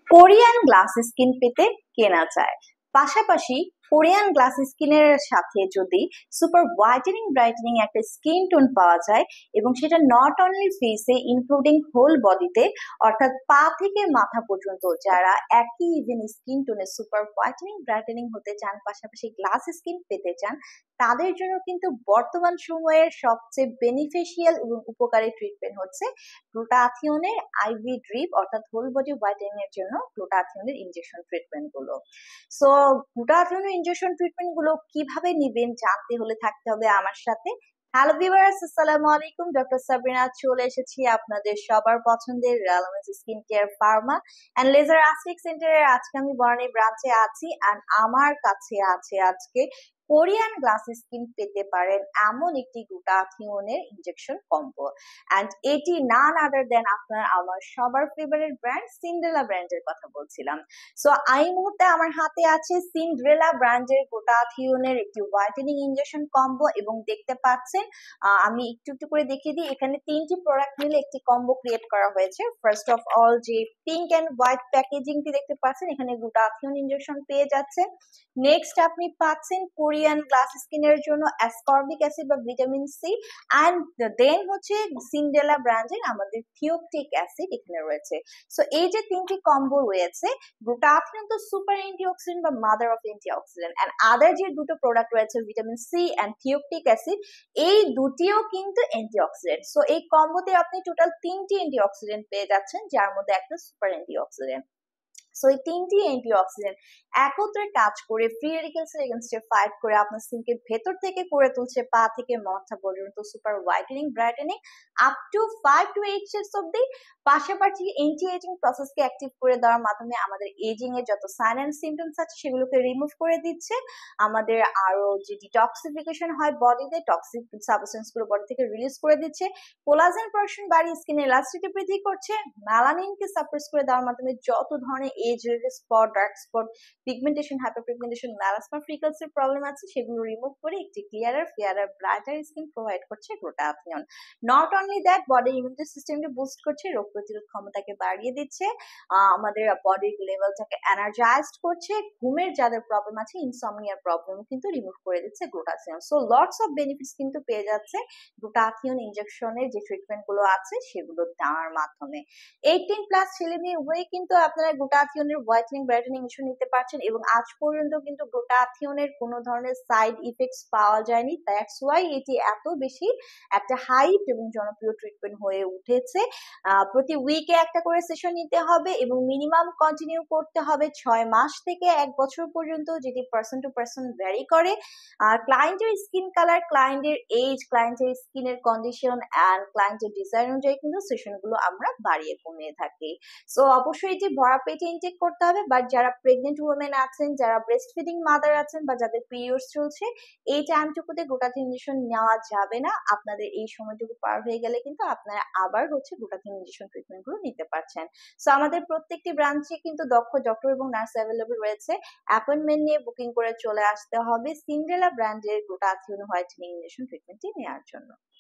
Korean glass skin পেতে কেনা যায়। পাশাপাশি কোরিয়ান গ্লাস স্কিনের সাথে যদি সুপার হোয়াইটেনিং ব্রাইটেনিং একটা স্কিন টোন পাওয়া যায় এবং সেটা নট অনলি ফেসে ইনক্লুডিং হোল বডিতে, অর্থাৎ পা থেকে মাথা পর্যন্ত যারা একই ইভেন স্কিন টোনে সুপার হোয়াইটেনিং ব্রাইটেনিং হতে চান, পাশাপাশি গ্লাস স্কিন পেতে চান, তাদের জন্য কিন্তু বর্তমান সময়ের সবচেয়ে বেনিফিশিয়াল এবং উপকারী ট্রিটমেন্ট হচ্ছে গ্লুটাথিওনের আইভি ড্রিপ, অর্থাৎ হোল বডি হোয়াইটেনিং এর জন্য গ্লুটাথিওনের ইনজেকশন ট্রিটমেন্ট গুলো। সো গ্লুটাথিওনের ইনজেকশন ট্রিটমেন্ট গুলো কিভাবে নিবেন জানতে হলে থাকতে হবে আমার সাথে। হ্যালো ভিউয়ার্স, আসসালামু আলাইকুম। ডক্টর সাবরিনা চলে এসেছি আপনাদের সবার পছন্দের relevance skin care pharma and laser aesthetic সেন্টারের আজকে আমি বনানী ব্রাঞ্চে আছি এন্ড আমার কাছে আছে আজকে কোরিয়ান গ্লাস স্কিন পেতে পারেন এমন একটি গ্লুটাথিওনের ইনজেকশন কম্বো। এন্ড এটি নান আদার দেন আপনার আমার সবার ফেভারিট ব্র্যান্ড সিন্ড্রেলা ব্র্যান্ডের কথা বলছিলাম। সো এই মুহূর্তে আমার হাতে আছে সিন্ড্রেলা ব্র্যান্ডের গ্লুটাথিওনের একটি হোয়াইটেনিং ইনজেকশন কম্বো এবং দেখতে পাচ্ছেন আমি একটু একটু করে দেখিয়ে দিই। এখানে তিনটি প্রোডাক্ট মিলে একটি কম্বো ক্রিয়েট করা হয়েছে। ফার্স্ট অফ অল যে পিঙ্ক এন্ড হোয়াইট প্যাকেজিংটি দেখতে পাচ্ছেন, এখানে গ্লুটাথিওন ইনজেকশন পেয়ে যাচ্ছে। নেক্সট আপনি পাচ্ছেন কোরিয়ান গ্লাস স্কিনের জন্য অ্যাসকর্বিক অ্যাসিড বা ভিটামিন সি, এন্ড দেন হচ্ছে সিন্ড্রেলা ব্র্যান্ডের আমাদের থিওকটিক অ্যাসিড এখানে রয়েছে। সো এই যে তিনটি কম্বো রয়েছে, গ্লুটাথিওন তো সুপার অ্যান্টিঅক্সিডেন্ট বা mother of antioxidant, and other যে দুটো প্রোডাক্ট রয়েছে vitamin C and thioctic acid, এই দুটিও কিন্তু অ্যান্টিঅক্সিডেন্ট। সো এই কম্বোতে আপনি টোটাল তিনটি অ্যান্টিঅক্সিডেন্ট পেয়ে যাচ্ছেন, যার মধ্যে একটা সুপার অ্যান্টিঅক্সিডেন্ট। সো এই তিনটি অ্যান্টিঅক্সিডেন্ট একত্রে কাজ করে ফ্রি রেডিক্যালস এর এগেইনস্টে ফাইট করে আপনার স্কিনকে ভেতর থেকে করে তুলছে পা থেকে মাথা পর্যন্ত super whitening brightening up to 5 to 8 shades অবধি। পাশাপাশি এন্টি এজিং প্রসেসকে অ্যাক্টিভ করে দেওয়ার মাধ্যমে আমাদের এজিং এর যত সাইন এন্ড সিমটমস আছে সেগুলোকে রিমুভ করে দিচ্ছে। আমাদের আরো যে ডিটক্সিফিকেশন হয় বডিতে, টক্সিক সাবস্টেন্স গুলো বডি থেকে রিলিজ করে দিচ্ছে। কোলাজেন প্রোডাকশন বাড়িয়ে স্কিনের ইলাস্টিসিটি বৃদ্ধি করছে। মেলানিনকে সাপ্রেস করে দেওয়ার মাধ্যমে যত ধরনের age related spot, dark spot, pigmentation, hyperpigmentation, melasma, freckles এর প্রবলেম আছে সেগুলো রিমুভ করে একটি clearer, fairer, brighter skin provide করছে glutathione. Not only that, body immunity সিস্টেমকে বুস্ট করছে, রোগ প্রতিরোধ ক্ষমতাকে বাড়িয়ে দিচ্ছে, আমাদের বডির লেভেলটাকে এনার্জাইজড করছে, ঘুমের যাদের প্রবলেম আছে, ইনসমনিয়ার প্রবলেম কিন্তু রিমুভ করে দিচ্ছে glutathione. So lots of benefits কিন্তু পেয়ে যাচ্ছে গ্লুটাথিওন ইনজেকশনের যে ট্রিটমেন্ট গুলো আছে সেগুলো দেওয়ার মাধ্যমে। 18+ ছেলে মেয়ে উভয়ই কিন্তু আপনারা গ্লুটাথিওনের হোয়াইটেনিং ব্রাইটেনিং ইনজেকশন নিতে পারছেন এবং আজ পর্যন্ত কিন্তু গ্লুটাথিওনের কোনো ধরনের সাইড ইফেক্টস পাওয়া যায়নি। দ্যাটস ওয়াই এটি এত বেশি একটা হাইপ এবং জনপ্রিয় ট্রিটমেন্ট হয়ে উঠেছে। প্রতি উইকে একটা করে সেশন নিতে হবে এবং মিনিমাম কন্টিনিউ করতে হবে 6 মাস থেকে 1 বছর পর্যন্ত, যেটি পার্সন টু পার্সন ভ্যারি করে। ক্লায়েন্টের স্কিন কালার, ক্লায়েন্টের এজ, ক্লায়েন্টের স্কিনের কন্ডিশন এন্ড ক্লায়েন্টের ডিজাইন অনুযায়ী কিন্তু সেশন গুলো আমরা বাড়িয়ে কমিয়ে থাকি। সো অবশ্যই এটি ভরা পেটে ইনটেক করতে হবে, বাট যারা প্রেগনেন্ট ওমেন আছেন, যারা ব্রেস্ট ফিডিং মাদার আছেন বা যাদের পিরিয়ডস চলছে, এই টাইমটুকুতে গ্লুটাথিওন ইনজেকশন নেওয়া যাবে না। আপনাদের এই সময়টুকু পার হয়ে গেলে কিন্তু আপনারা আবার হচ্ছে গ্লুটাথিওন ইনজেকশন ট্রিটমেন্ট গুলো নিতে পারছেন। সো আমাদের প্রত্যেকটি ব্রাঞ্চে কিন্তু দক্ষ ডক্টর এবং নার্স অ্যাভেলেবল রয়েছে। অ্যাপয়েন্টমেন্ট নিয়ে বুকিং করে চলে আসতে হবে সিন্ড্রেলা ব্র্যান্ডের গ্লুটাথিওন হোয়াইটেনিং ইনজেকশন ট্রিটমেন্টটি নেওয়ার জন্য।